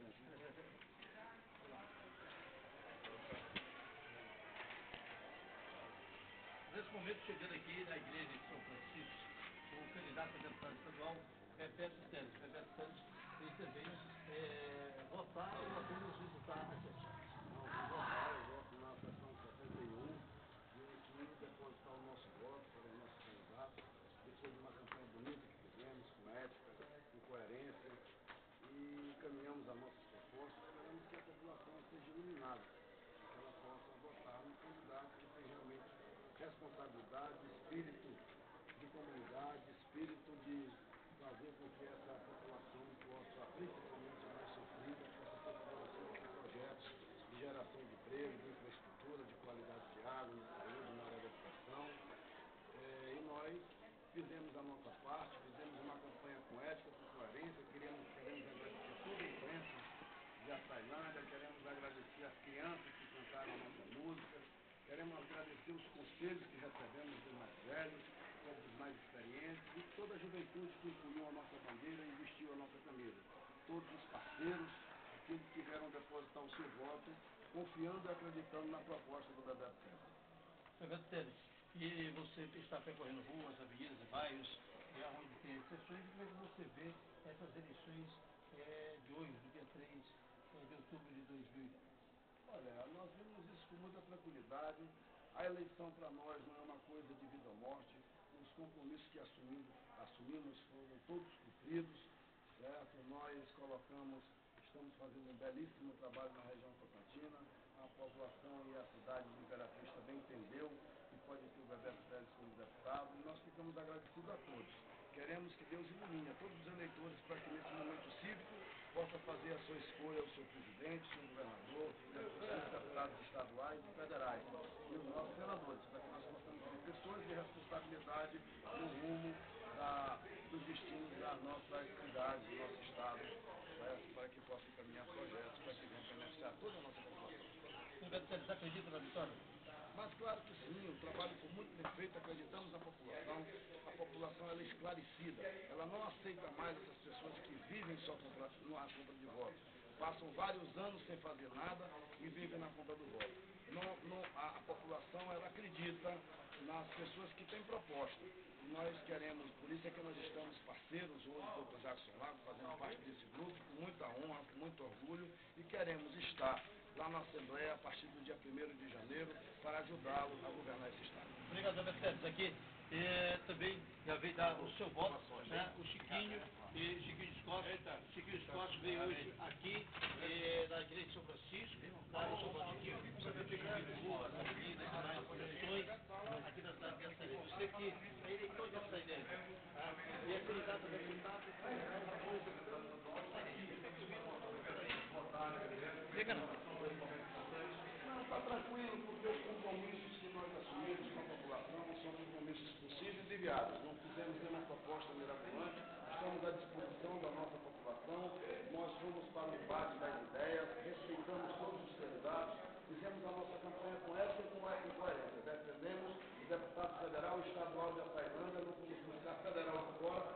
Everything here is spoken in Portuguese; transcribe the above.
Nesse momento, chegando aqui na igreja de São Francisco, o candidato a deputado estadual, Bebeto Teles. Bebeto Teles, eles também votaram ou apenas visitaram a sessão? Não, vou votar, eu voto na sessão 71, e depositar o nosso voto para o nosso candidato, depois de uma campanha bonita que fizemos, com ética, com coerência, e caminhamos as nossas propostas, esperamos que a população seja iluminada, que ela possa votar no candidato que tem realmente responsabilidade, espírito de comunidade, espírito de fazer com que essa população possa, principalmente a mais sofrida, possa ter fortalecido com projetos de geração de emprego, de infraestrutura, de qualidade de água, de saúde, na área da educação. E nós fizemos a nossa parte, fizemos uma campanha com ética, com coerência, queremos agradecer toda a imprensa de Açailândia, queremos agradecer as crianças que cantaram a nossa música, queremos agradecer os conselhos que recebemos dos mais velhos, dos mais experientes e toda a juventude que empunhou a nossa bandeira e vestiu a nossa camisa. Todos os parceiros, aqueles que vieram depositar o seu voto, confiando e acreditando na proposta do Bebeto Teles. Bebeto Teles, e você está percorrendo ruas, avenidas e bairros, onde tem sessões, e como é que você vê essas eleições de hoje, do dia 3 de outubro de 2020? Olha, nós vemos isso com muita tranquilidade. A eleição para nós não é uma coisa de vida ou morte. Os compromissos que assumimos foram todos cumpridos, certo? Nós estamos fazendo um belíssimo trabalho na região tocantina. A população e a cidade de Imperatriz também entendeu que pode ter o Bebeto Teles como deputado. E nós ficamos agradecidos a todos. Queremos que Deus ilumine a todos os eleitores para que nesse momento cívico possa fazer a sua escolha ao seu presidente, seu governador, seus deputados estaduais e federais e os nossos senadores, para que nós possamos ter pessoas de responsabilidade no rumo dos destinos das nossas cidades, do nosso estado, certo? Para que possam encaminhar projetos, para que venham beneficiar toda a nossa população. Você acredita na vitória? Mas claro que sim, o trabalho foi muito bem feito, acreditamos na população, a população ela é esclarecida, ela não aceita mais essas pessoas que vivem só na compra de votos, passam vários anos sem fazer nada e vivem na compra do voto. A população ela acredita nas pessoas que têm proposta. Nós queremos, por isso é que nós estamos parceiros hoje do Dr. Jackson Lago, fazendo parte desse grupo, com muita honra, com muito orgulho, e queremos estar lá na Assembleia a partir do dia 1º de janeiro para ajudá-lo a governar esse Estado. Obrigado, Bebeto. Aqui também já veio dar o seu voto, né? O Chiquinho Scott veio hoje aqui na igreja de São Francisco, dar o seu voto aqui, sobre o de rua, as avenidas, mais sessões aqui da cidade de Açailândia. Você que é eleitor de Açailândia, e é candidato a deputado, Não, está tranquilo, porque os compromissos que nós assumimos com a população são compromissos possíveis e viáveis. Não fizemos nenhuma proposta mirabolante, estamos à disposição da nossa população, nós fomos para o embate das ideias, respeitamos todos os candidatos, fizemos a nossa campanha com ética e com coerência. Defendemos o deputado federal e estadual de Açailândia, não fomos buscar federal fora,